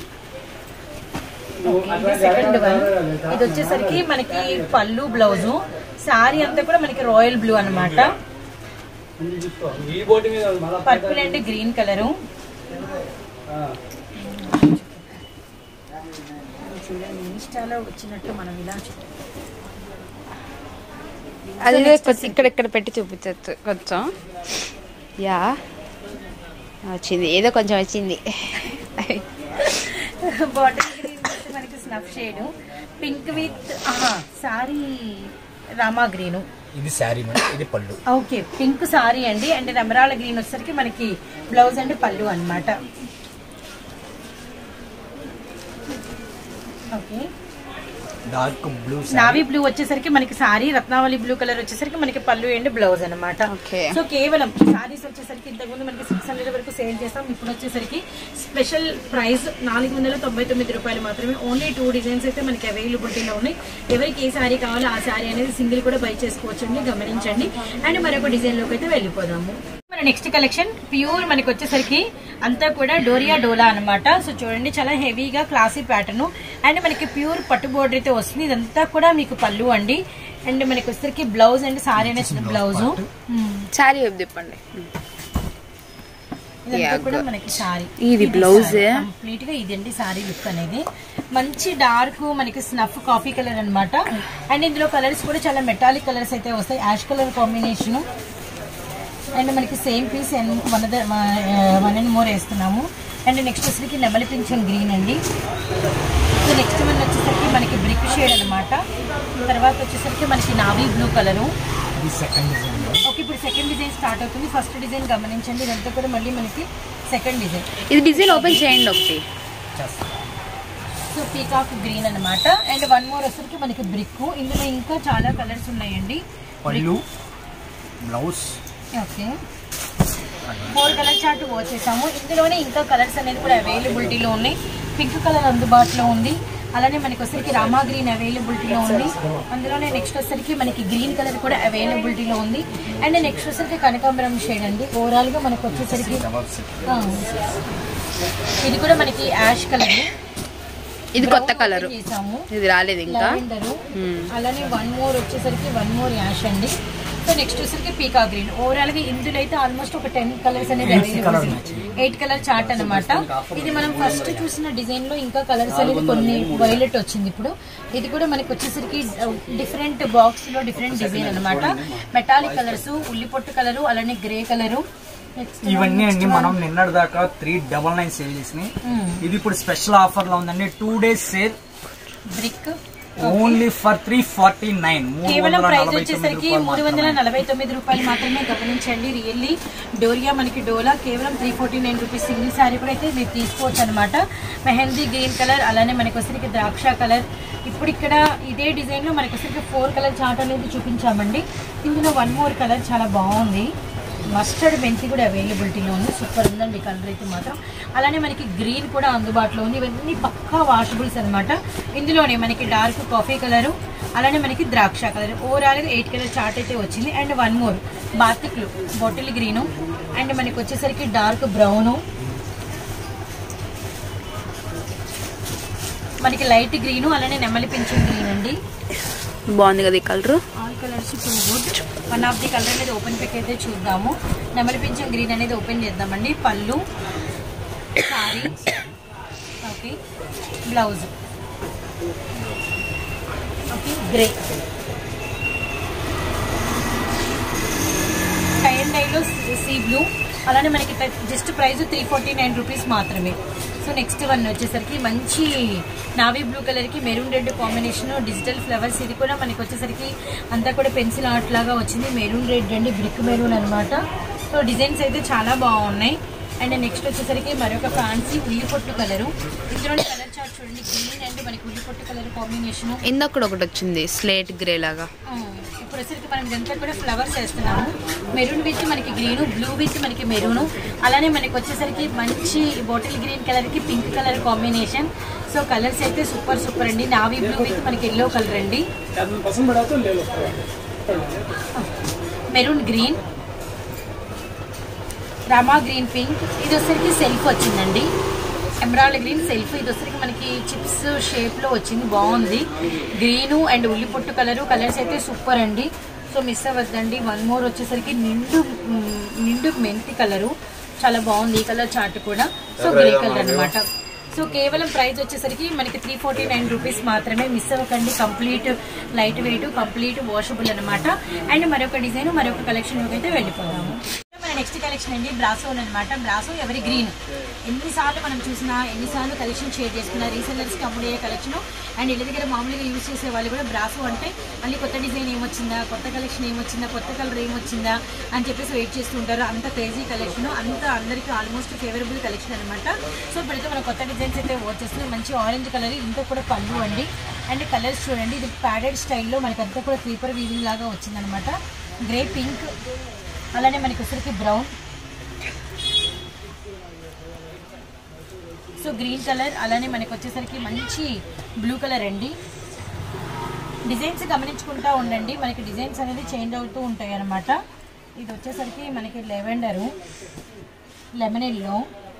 second one. ఇది వచ్చేసరికి మనకి పళ్ళు బ్లౌజు. శారీ అంతా కూడా మనకి రాయల్ బ్లూ అనమాట. Purple and green colour. చూడండి ఇన్స్టాలో వచ్చినట్టు మనం ఇలా అది ఇక్కడ ఇక్కడ పెట్టి చూపించచ్చు కొంచెం. యా వచ్చింది, ఏదో కొంచెం వచ్చింది. బాటిల్ గ్రీన్ మనకి snuff shade. Pink with sari Rama green. ఇది శారీ, ఇది పళ్ళు. ఓకే, పింక్ సారీ అండి. అండ్ ఎమరాల్డ్ గ్రీన్ వచ్చేసరికి మనకి బ్లౌజ్ అండ్ పళ్ళు అనమాట. Okay, dark blue, navy blue వచ్చేసరికి మనకి సారీ, రత్నావళి బ్లూ కలర్ వచ్చేసరికి మనకి పళ్ళు అండ్ బ్లౌజ్ అనమాట. సో కేవలం సారీస్ వచ్చేసరికి ఇంతకుముందు మనకి సిక్స్ హండ్రెడ్ వరకు సేల్ చేస్తాం. ఇప్పుడు వచ్చేసరికి స్పెషల్ ప్రైస్ నాలుగు వందల తొంభై తొమ్మిది రూపాయలు మాత్రమే. ఓన్లీ టూ డిజైన్స్ అయితే మనకి అవైలబిలిటీలో ఉన్నాయి. ఎవరికి ఏ సారీ కావాలో ఆ సారీ అనేది సింగిల్ కూడా బై చేసుకోవచ్చండి, గమనించండి. అండ్ మరొక డిజైన్ లోకి అయితే వెళ్ళిపోదాము. మన నెక్స్ట్ కలెక్షన్ ప్యూర్ మనకి వచ్చేసరికి అంతా కూడా డోరియా డోలా అనమాట. సో చూడండి చాలా హెవీగా క్లాసీ ప్యాటర్న్. అండ్ మనకి ప్యూర్ పట్టు బోర్డర్ అయితే వస్తుంది. ఇదంతా కూడా మీకు పళ్ళు అండి. అండ్ మనకి వచ్చేసరికి బ్లౌజ్ అండ్ సారీ అనేది బ్లౌజ్. సారీ చెప్పండి. ఇదంతా కూడా మనకి సారీ, ఇది బ్లౌజ్ కంప్లీట్ గా ఇదండి సారీ లుక్ అనేది. మంచి డార్క్ మనకి స్నఫ్ కాఫీ కలర్ అనమాట. అండ్ ఇందులో కలర్స్ కూడా చాలా మెటాలిక్ కలర్స్ అయితే వస్తాయి. Ash colour combination. అండ్ మనకి same piece one one and more వేస్తున్నాము. అండ్ నెక్స్ట్ వచ్చేసరికి నెమలి పింఛన్ గ్రీన్ అండి. సో నెక్స్ట్ వన్ వచ్చేసరికి మనకి బ్రిక్ షేడ్ అనమాట. తర్వాత వచ్చేసరికి మనకి నావీ బ్లూ కలరు. ఓకే, ఇప్పుడు సెకండ్ డిజైన్ స్టార్ట్ అవుతుంది. ఫస్ట్ డిజైన్ గమనించండి. ఇదంతా కూడా మళ్ళీ మనకి సెకండ్ డిజైన్. ఇది డిజైన్ ఓపెన్ చేయండి ఒకటి. సో పీకాక్ గ్రీన్ అనమాట. అండ్ వన్ మోర్ వచ్చేసరికి మనకి బ్రిక్. ఇందులో ఇంకా చాలా కలర్స్ ఉన్నాయండి. Blouse. Okay, four colour chart వచ్చేసాము. ఇందులోనే ఇంకా కలర్స్ అనేది కూడా అవైలబిలిటీలో ఉన్నాయి. పింక్ కలర్ అందుబాటులో ఉంది. అలానే మనకి వచ్చరికి రామా గ్రీన్ అవైలబిలిటీలో ఉంది. అందులోనే నెక్స్ట్ వచ్చరికి మనకి గ్రీన్ కలర్ కూడా అవైలబిలిటీలో ఉంది. అండ్ నెక్స్ట్ వచ్చరికి కనకాంబరం షేడ్ అండి. ఓవరాల్ గా మనకు వచ్చేసరికి ఇది కూడా మనకి యాష్ కలర్. ఇది కొత్త కలర్ చేసాము, ఇది రాలేదు ఇంకా. అలానే వన్ మోర్ వచ్చేసరికి వన్ మోర్ యాష్ అండి. సో నెక్స్ట్ వచ్చేసరికి పీకా గ్రీన్. ఓవరాల్ గా ఇందులో అయితే ఆల్మోస్ట్ ఒక టెన్ కలర్స్ అనేది అవైలబుల్, ఎయిట్ కలర్ చార్ట్ అనమాట. ఇది మనం ఫస్ట్ చూసిన డిజైన్ లో ఇంకా కలర్స్ అనేది కొన్ని వైలెట్ వచ్చింది. ఇప్పుడు ఇది కూడా మనకి వచ్చేసరికి డిఫరెంట్ బాక్స్ లో డిఫరెంట్ డిజైన్ అనమాట. మెటాలిక్ కలర్స్, ఉల్లిపొట్టు కలరు, అలానే గ్రే కలరు. ఇవన్నీ అండి మనం నిన్నటి దాకా త్రీ డబల్ నైన్ సేల్ చేసినాయి. ఇది ఇప్పుడు స్పెషల్ ఆఫర్ లో ఉందండి, two days sale brick only for three forty nine. కేవలం ప్రైస్ వచ్చేసరికి మూడు వందల నలభై తొమ్మిది రూపాయలు మాత్రమే. గమనించండి, రియల్లీ డోరియా మనకి డోలా కేవలం three forty nine rupees. Single sari కూడా అయితే మీరు తీసుకోవచ్చు అనమాట. మెహందీ గ్రీన్ కలర్, అలానే మనకి వచ్చరికి ద్రాక్ష కలర్. ఇప్పుడు ఇక్కడ ఇదే డిజైన్ లో మనకి వచ్చరికి ఫోర్ కలర్ చార్ట్ అనేది చూపించామండి. ఇందులో వన్ మోర్ కలర్ చాలా బాగుంది, మస్టర్డ్ మెంతి కూడా అవైలబిలిటీలో ఉంది. సూపర్ ఉందండి కలర్ అయితే మాత్రం. అలానే మనకి గ్రీన్ కూడా అందుబాటులో ఉంది. ఇవన్నీ పక్కా వాషబుల్స్ అనమాట. ఇందులోనే మనకి డార్క్ కాఫీ కలరు, అలానే మనకి ద్రాక్ష కలర్. ఓవరాల్గా ఎయిట్ కలర్ చార్ట్ అయితే వచ్చింది. అండ్ వన్ మోర్ బాతిక్లు బాటిల్ గ్రీను, అండ్ మనకి వచ్చేసరికి డార్క్ బ్రౌను, మనకి లైట్ గ్రీను, అలానే నెమలి పింఛన్ గ్రీన్ అండి. బాగుంది కదా ఈ colour. All colours too good. One of the colour అనేది ఓపెన్ పిక్ అయితే చూద్దాము. నెమలి పింఛన్ గ్రీన్ అనేది ఓపెన్ చేద్దామండి. పళ్ళు, sari, okay, blouse, okay, grey. Tie and డైలో సీ బ్లూ, అలానే మనకి just price three forty nine rupees మాత్రమే. సో నెక్స్ట్ వన్ వచ్చేసరికి మంచి నావీ బ్లూ కలర్ కి maroon red combination, digital flowers. ఇది కూడా మనకి వచ్చేసరికి అంతా కూడా పెన్సిల్ ఆర్ట్ లాగా వచ్చింది. మెరూన్ రెడ్ అండి, బ్రిక్ మెరూన్ అనమాట. సో డిజైన్స్ అయితే చాలా బాగున్నాయి. అండ్ నెక్స్ట్ వచ్చేసరికి మరొక ఫ్యాన్సీ ఉల్లిపొట్టు కలరు. ఇందులో కలర్ చార్ట్ చూడండి, గ్రీన్ అండ్ మనకి ఉల్లిపొట్టు కలర్ కాంబినేషన్. ఇందాక కూడా ఒకటి వచ్చింది స్లేట్ గ్రే లాగా. ఇప్పుడు వచ్చేసరికి మనం ఇదంతా కూడా ఫ్లవర్స్ వేస్తున్నాము. మెరూన్ విత్ మనకి గ్రీన్, బ్లూ విత్ మనకి మెరూన్, అలానే మనకి వచ్చేసరికి మంచి బాటిల్ గ్రీన్ కలర్ కి pink colour combination. So colours అయితే సూపర్ సూపర్ అండి. నావీ బ్లూ విత్ మనకి ఎల్లో కలర్ అండి, maroon green, Rama green pink. ఇది వచ్చరికి సెల్ఫ్ వచ్చిందండి, ఎమరాల్డ్ గ్రీన్ సెల్ఫ్. ఇది వచ్చరికి మనకి చిప్స్ షేప్ లో వచ్చింది, బాగుంది. గ్రీను అండ్ ఉల్లిపొట్టు కలరు. కలర్స్ అయితే సూపర్ అండి, సో మిస్ అవ్వద్దండి. వన్ మోర్ వచ్చేసరికి నిండు నిండు మెంతి కలరు, చాలా బాగుంది ఈ కలర్ చార్ట్ కూడా. సో గ్రే కలర్ అనమాట. సో కేవలం ప్రైస్ వచ్చేసరికి మనకి త్రీ ఫార్టీ నైన్ రూపీస్ మాత్రమే. మిస్ అవ్వకండి, complete light weight, complete washable అనమాట. అండ్ మరొక డిజైన్ మరొక కలెక్షన్ అయితే వెళ్ళిపోదాము. మన నెక్స్ట్ కలెక్షన్ అండి బ్రాసో అనమాట. బ్రాసో ఎవరి గ్రీన్, ఎన్నిసార్లు మనం చూసినా ఎన్నిసార్లు కలెక్షన్ షేర్ చేసుకున్నా రీసెల్లర్స్కి అమ్ముడే కలెక్షన్. అండ్ ఇళ్ళ దగ్గర మామూలుగా యూజ్ చేసే వాళ్ళు కూడా బ్రాసో అంటే మళ్ళీ కొత్త డిజైన్ ఏమొచ్చిందా, కొత్త కలెక్షన్ ఏమొచ్చిందా, కొత్త కలర్ ఏమొచ్చిందా అని చెప్పేసి వెయిట్ చేస్తూ ఉంటారు. అంత క్రేజీ కలెక్షన్, అంత అందరికీ ఆల్మోస్ట్ ఫేవరబుల్ కలెక్షన్ అనమాట. సో ఇప్పుడైతే మనం కొత్త డిజైన్స్ అయితే వచ్చేస్తున్నాయి. మంచి ఆరెంజ్ కలర్, ఇంత కూడా పళ్ళు అండి. అండ్ కలర్స్ చూడండి, ఇది ప్యాడెడ్ స్టైల్లో మనకంతా కూడా క్రీపర్ వీవింగ్ లాగా వచ్చిందనమాట. గ్రే పింక్, అలానే మనకి వచ్చరికి బ్రౌన్, సో గ్రీన్ కలర్, అలానే మనకి వచ్చేసరికి మంచి బ్లూ కలర్ అండి. డిజైన్స్ గమనించుకుంటూ ఉండండి, మనకి డిజైన్స్ అనేది చేంజ్ అవుతూ ఉంటాయి అన్నమాట. ఇది వచ్చేసరికి మనకి లెవెండరు, లెమన్ ఎల్లో,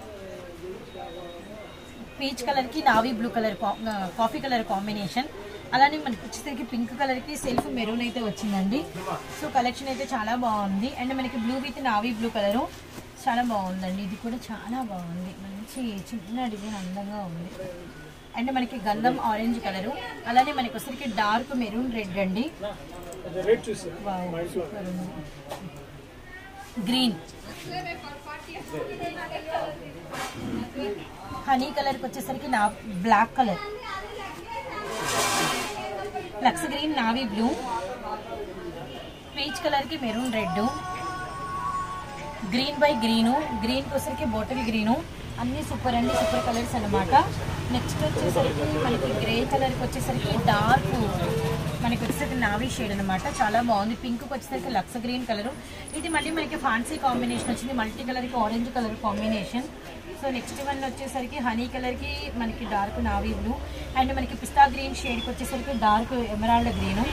పీచ్ కలర్కి navy blue colour, coffee colour combination. అలానే మనకి వచ్చేసరికి పింక్ కలర్కి సెల్ఫ్ మెరూన్ అయితే వచ్చిందండి. సో కలెక్షన్ అయితే చాలా బాగుంది. అండ్ మనకి blue with navy blue colour చాలా బాగుందండి. ఇది కూడా చాలా బాగుంది, మంచి చిన్న డిజైన్ అందంగా ఉంది. అండ్ మనకి గంధం ఆరెంజ్ కలరు, అలానే మనకి వచ్చేసరికి డార్క్ మెరూన్ రెడ్ అండి. గ్రీన్, హనీ కలర్కి వచ్చేసరికి నా black colour, lux green navy blue, peach కలర్కి maroon red, green by green, గ్రీన్కి వచ్చేసరికి బాటిల్ గ్రీను. అన్నీ సూపర్ అండి, సూపర్ కలర్స్ అనమాట. నెక్స్ట్ వచ్చేసరికి మనకి గ్రే కలర్కి వచ్చేసరికి డార్క్ మనకి వచ్చేసరికి నావీ షేడ్ అనమాట, చాలా బాగుంది. పింక్కి వచ్చేసరికి లక్స్ గ్రీన్ కలరు. ఇది మళ్ళీ మనకి ఫ్యాన్సీ కాంబినేషన్ వచ్చింది, మల్టీ కలర్కి orange colour combination. So next one వచ్చేసరికి హనీ కలర్కి మనకి డార్క్ నావీ బ్లూ, అండ్ మనకి పిస్తా గ్రీన్ షేడ్కి వచ్చేసరికి dark emerald green.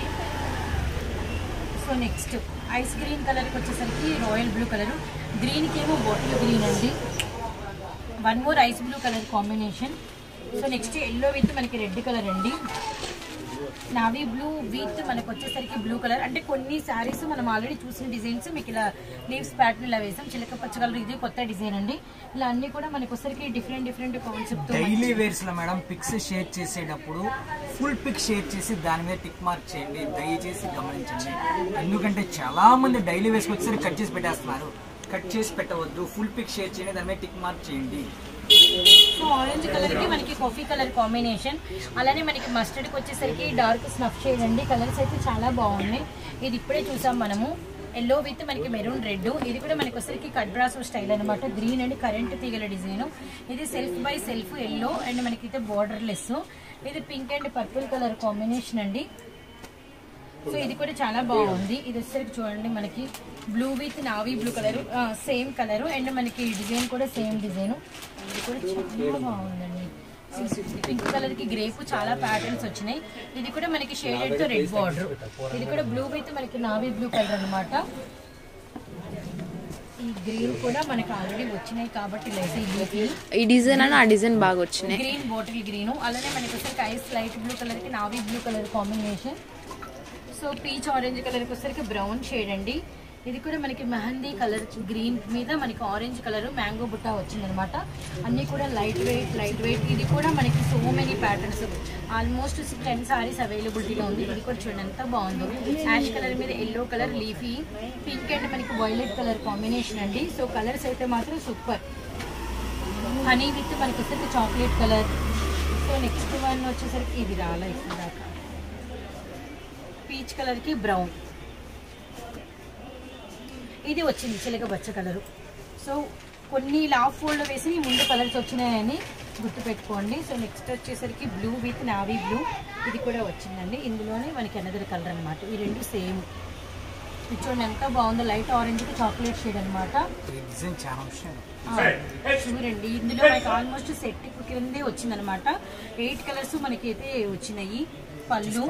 So next ice green కలర్కి వచ్చేసరికి రాయల్ బ్లూ కలరు, గ్రీన్కి ఏమో బాటిల్ గ్రీన్ అండి. One more ice blue colour combination. So next yellow with మనకి రెడ్ కలర్ అండి. నావీ బ్లూ విత్ మనకు వచ్చేసరికి బ్లూ కలర్. అంటే కొన్ని శారీస్ మనం ఆల్రెడీ చూసిన డిజైన్స్ మీకు ఇలా లీవ్స్ ప్యాటర్న్ ఇలా వేసాం. చిలక పచ్చ కలర్ ఇది కొత్త డిజైన్ అండి. ఇలా అన్ని కూడా మనకు వచ్చేసరికి different different concept. Daily wears లో మేడం పిక్స్ షేర్ చేసేటప్పుడు ఫుల్ పిక్ షేర్ చేసి దాని మీద టిక్ మార్క్ చేయండి, దయచేసి గమనించండి. ఎందుకంటే చాలా మంది డైలీ వేర్స్ వచ్చేసరికి కట్ చేసి పెట్టేస్తున్నారు. కట్ చేసి పెట్టవద్దు, ఫుల్ పిక్ షేర్ చేయండి, దాని మీద టిక్ మార్క్ చేయండి. సో ఆరెంజ్ కలర్ కి మనకి కాఫీ కలర్ కాంబినేషన్, అలానే మనకి మస్టర్డ్ కి వచ్చేసరికి డార్క్ స్నఫ్ షేడ్ అండి. కలర్స్ అయితే చాలా బాగున్నాయి. ఇది ఇప్పుడే చూసాం మనము. ఎల్లో విత్ మనకి మెరూన్ రెడ్. ఇది కూడా మనకి వచ్చేసరికి కట్ బ్రాసో స్టైల్ అనమాట. గ్రీన్ అండ్ కరెంట్ తీగల డిజైన్. ఇది self by self yellow and మనకి అయితే బార్డర్ లెస్. ఇది pink and purple colour combination అండి. సో ఇది కూడా చాలా బాగుంది. ఇది వచ్చేసరికి చూడండి మనకి blue with navy blue colour same colour and మనకి డిజైన్ కూడా సేమ్ డిజైన్. ఇది కూడా చాలా బాగుందండి. పింక్ కలర్ కి గ్రేప్ చాలా ప్యాటర్న్స్ వచ్చినాయి. ఇది కూడా మనకి షేడెడ్ తో రెడ్ బార్డర్. ఇది కూడా బ్లూ విత్ మనకి నావీ బ్లూ కలర్ అనమాట. ఈ గ్రీన్ కూడా మనకి ఆల్రెడీ వచ్చినాయి కాబట్టి ఈ డిజైన్ అని ఆ డిజైన్ బాగా వచ్చినాయి. గ్రీన్ బాటిల్ గ్రీన్, అలానే మనకి వచ్చేసరికి ఐస్ లైట్ బ్లూ కలర్ కి navy blue colour combination. So peach orange colour కి వచ్చేసరికి బ్రౌన్ షేడ్ అండి. ఇది కూడా మనకి మెహందీ కలర్ గ్రీన్ మీద మనకి ఆరెంజ్ కలర్ మ్యాంగో బుట్ట వచ్చిందనమాట. అన్ని కూడా లైట్ వెయిట్ లైట్ వెయిట్. ఇది కూడా మనకి so many patterns, almost ten saris అవైలబిలిటీలో ఉంది. ఇది కూడా చూడండి ఎంత బాగుందో. యాష్ కలర్ మీద yellow colour, leafy pink and మనకి వైలెట్ కలర్ కాంబినేషన్ అండి. సో కలర్స్ అయితే మాత్రం సూపర్. హనీ విత్ మనకి వచ్చేసరికి chocolate colour. So next one వచ్చేసరికి ఇది రాలా ఇప్పుడు దాకా పీచ్ కలర్ కి బ్రౌన్. ఇది వచ్చింది చిలక బచ్చ కలరు. సో కొన్ని లాఫ్ ఫోల్డ్ వేసి ముందు కలర్స్ వచ్చినాయని గుర్తుపెట్టుకోండి. సో నెక్స్ట్ వచ్చేసరికి బ్లూ విత్ నావీ బ్లూ. ఇది కూడా వచ్చిందండి. ఇందులోనే మనకి అనదర్ కలర్ అనమాట. ఈ రెండు సేమ్. చూడండి ఎంత బాగుందో. లైట్ ఆరెంజ్ కి చాక్లెట్ షేడ్ అనమాట. చూడండి ఇందులో మనకి ఆల్మోస్ట్ సెట్ కిందే వచ్చిందనమాట. ఎయిట్ కలర్స్ మనకి అయితే వచ్చినాయి. పళ్ళు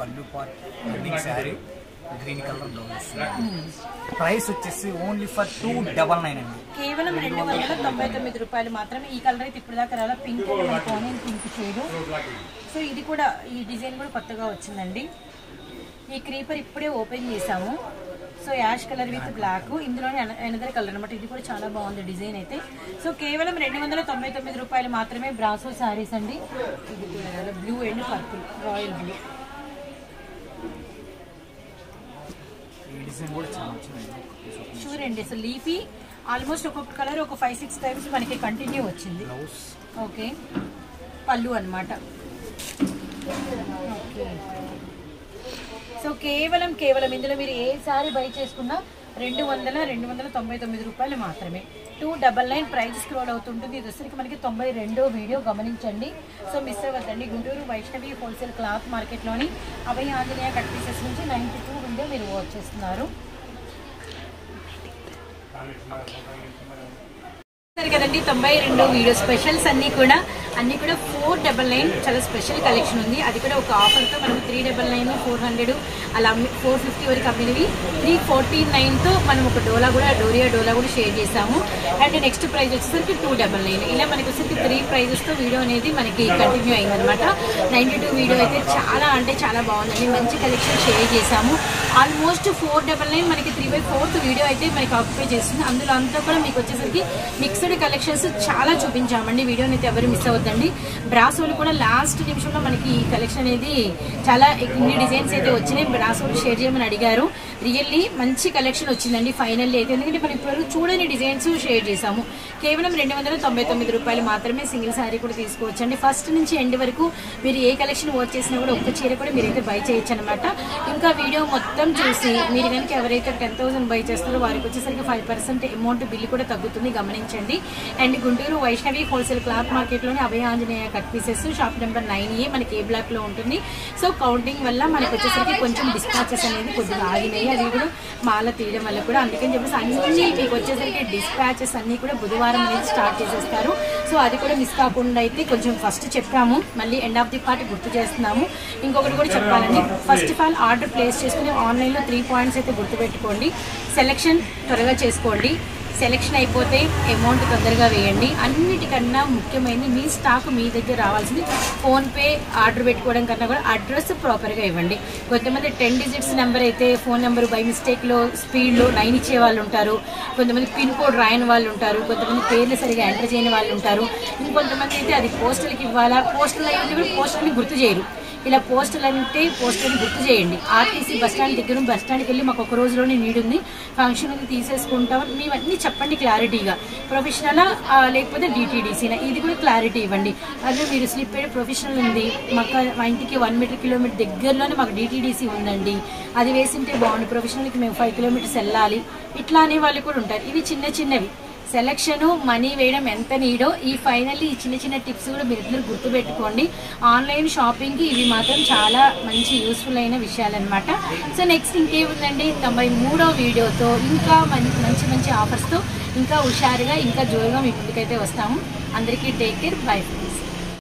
గ్రీన్ కలర్ ప్రైస్ వచ్చేసి only for two double nine అండి. కేవలం రెండు వందల తొంభై తొమ్మిది రూపాయలు మాత్రమే. ఈ కలర్ అయితే ఇప్పుడు దాకా రాలా. Pink onion pink shade. So ఇది కూడా ఈ డిజైన్ కూడా కొత్తగా వచ్చిందండి. ఈ క్రీపర్ ఇప్పుడే ఓపెన్ చేసాము. So ash colour with black. ఇందులోనే అనదర్ కలర్ అనమాట. ఇది కూడా చాలా బాగుంది డిజైన్ అయితే. సో కేవలం రెండు వందల తొంభై తొమ్మిది రూపాయలు మాత్రమే బ్రాసో శారీస్ అండి. ఇది కూడా blue and purple royal blue. Sure అండి. అసలు లీఫీ ఆల్మోస్ట్ ఒక్కొక్క కలర్ ఒక ఫైవ్ సిక్స్ టైమ్స్ మనకి కంటిన్యూ వచ్చింది. ఓకే పళ్ళు అనమాట. ఓకే సో కేవలం కేవలం ఇందులో మీరు ఏ సారీ బై చేసుకున్నా రెండు వందల రెండు వందల తొంభై తొమ్మిది రూపాయలు మాత్రమే. Two double nine price scroll అవుతుంటుంది. ఇది వచ్చరికి మనకి తొంభై రెండో వీడియో గమనించండి. సో మిస్ అవ్వద్దండి. గుంటూరు వైష్ణవి హోల్సేల్ క్లాత్ మార్కెట్లోని అభయ ఆంజనేయ కట్ పీసెస్ నుంచి నైన్టీ టూ వీడియో మీరు వాచ్ చేస్తున్నారు. కదండి తొంభై రెండు వీడియో స్పెషల్స్ అన్ని కూడా అన్ని కూడా ఫోర్ డబల్ నైన్ చాలా స్పెషల్ కలెక్షన్ ఉంది. అది కూడా ఒక ఆఫర్తో మనం three double nine four hundred అలా ఫోర్ ఫిఫ్టీ వరకు అమ్మినవి త్రీ ఫార్టీ నైన్తో మనం ఒక డోలా కూడా డోరియా డోలా కూడా షేర్ చేసాము. అండ్ నెక్స్ట్ ప్రైస్ వచ్చేసరికి టూ డబల్ నైన్. ఇలా మనకి వచ్చేసరికి త్రీ ప్రైజెస్తో వీడియో అనేది మనకి కంటిన్యూ అయిందనమాట. నైన్టీ టూ వీడియో అయితే చాలా అంటే చాలా బాగుందండి. మంచి కలెక్షన్ షేర్ చేసాము. ఆల్మోస్ట్ ఫోర్ డబల్ నైన్ మనకి త్రీ బై ఫోర్త్ వీడియో అయితే మనకి ఆక్యుపై చేస్తుంది. అందులో అంతా కూడా మీకు వచ్చేసరికి మిక్స్డ్ కలెక్షన్స్ చాలా చూపించామండి. వీడియోని అయితే ఎవరు మిస్ అవ్వద్దండి. బ్రాసోలు కూడా లాస్ట్ నిమిషంలో మనకి ఈ కలెక్షన్ అనేది చాలా ఇన్ని డిజైన్స్ అయితే వచ్చినాయి. బ్రాసోలు షేర్ చేయమని అడిగారు. రియల్లీ మంచి కలెక్షన్ వచ్చిందండి ఫైనల్లీ అయితే. ఎందుకంటే మనం ఇప్పుడు చూడని డిజైన్స్ షేర్ చేసాము. కేవలం రెండు వందల తొంభై తొమ్మిది రూపాయలు మాత్రమే. సింగిల్ శారీ కూడా తీసుకోవచ్చండి. ఫస్ట్ నుంచి ఎండ్ వరకు మీరు ఏ కలెక్షన్ వాచ్ చేసినా కూడా ఒక్క చీర కూడా మీరైతే బై చేయొచ్చు అనమాట. ఇంకా వీడియో మొత్తం చూసి మీరు కనుక ఎవరైతే టెన్ థౌసండ్ బై చేస్తారో వారికి వచ్చేసరికి ఫైవ్ పర్సెంట్ అమౌంట్ బిల్లు కూడా తగ్గుతుంది, గమనించండి. And Guntur Vaishnavi wholesale cloth మార్కెట్లోని Abhaya Anjaneya cut pieces shop number nine A మనకి ఏ బ్లాక్ లో ఉంటుంది. సో కౌంటింగ్ వల్ల మనకి వచ్చేసరికి కొంచెం డిస్పాచెస్ అనేది కొద్దిగా ఆగినాయి. అది కూడా మాల తీయడం వల్ల కూడా అందుకని చెప్పేసి అన్ని మీకు వచ్చేసరికి డిస్పాచెస్ అన్ని కూడా బుధవారం అనేది స్టార్ట్ చేసేస్తారు. సో అది కూడా మిస్ కాకుండా అయితే కొంచెం ఫస్ట్ చెప్పాము, మళ్ళీ ఎండ్ ఆఫ్ ది పార్ట్ గుర్తు చేస్తున్నాము. ఇంకొకటి కూడా చెప్పాలండి. First of all order place చేసుకుని ఆన్లైన్లో త్రీ పాయింట్స్ అయితే గుర్తుపెట్టుకోండి. సెలెక్షన్ త్వరగా చేసుకోండి. సెలెక్షన్ అయిపోతే అమౌంట్ తొందరగా వేయండి. అన్నిటికన్నా ముఖ్యమైనది మీ స్టాక్ మీ దగ్గర రావాల్సింది. ఫోన్పే ఆర్డర్ పెట్టుకోవడం కన్నా కూడా అడ్రస్ ప్రాపర్గా ఇవ్వండి. కొంతమంది టెన్ డిజిట్స్ నెంబర్ అయితే ఫోన్ నెంబర్ బై మిస్టేక్లో స్పీడ్లో నైన్ ఇచ్చే వాళ్ళు ఉంటారు, కొంతమంది పిన్ కోడ్ రాయని వాళ్ళు ఉంటారు, కొంతమంది పేర్లు సరిగా ఎంటర్ చేయని వాళ్ళు ఉంటారు, ఇంకొంతమంది అయితే అది పోస్టల్కి ఇవ్వాలా, పోస్టల్ అయ్యి కూడా పోస్టల్ని గుర్తు చేయరు. ఇలా పోస్టల్ అంటే పోస్టల్ని గుర్తు చేయండి. ఆర్టీసీ బస్ స్టాండ్ దగ్గర బస్ స్టాండ్కి వెళ్ళి మాకు ఒక రోజులోనే నీడ్ ఉంది, ఫంక్షన్ ఉంది, తీసేసుకుంటాం, మేమన్నీ చెప్పండి క్లారిటీగా. ప్రొఫెషనలా లేకపోతే డిటీడీసీనా ఇది కూడా క్లారిటీ ఇవ్వంండి. అదే మీరు స్లిప్ అయ్యే ప్రొఫెషనల్ ఉంది, మాకు మా ఇంటికి వన్ మీటర్ కిలోమీటర్ దగ్గరలోనే మాకు డిటీడీసీ ఉందండి, అది వేసింటే బాగుంది, ప్రొఫెషనల్కి మేము ఫైవ్ కిలోమీటర్స్ వెళ్ళాలి, ఇట్లా అనే వాళ్ళు కూడా ఉంటారు. ఇవి చిన్న చిన్నవి. సెలక్షను మనీ వేయడం ఎంత నీడో ఈ ఫైనల్లీ ఈ చిన్న చిన్న టిప్స్ కూడా మీరు ఇద్దరు గుర్తుపెట్టుకోండి. ఆన్లైన్ షాపింగ్కి ఇవి మాత్రం చాలా మంచి యూస్ఫుల్ అయిన విషయాలన్నమాట. సో నెక్స్ట్ ఇంకేముందండి, తొంభై మూడో వీడియోతో ఇంకా మంచి మంచి ఆఫర్స్తో ఇంకా హుషారుగా ఇంకా జోరుగా మీ ముందుకైతే వస్తాము. అందరికీ టేక్ కేర్, బై ఫ్రెండ్స్.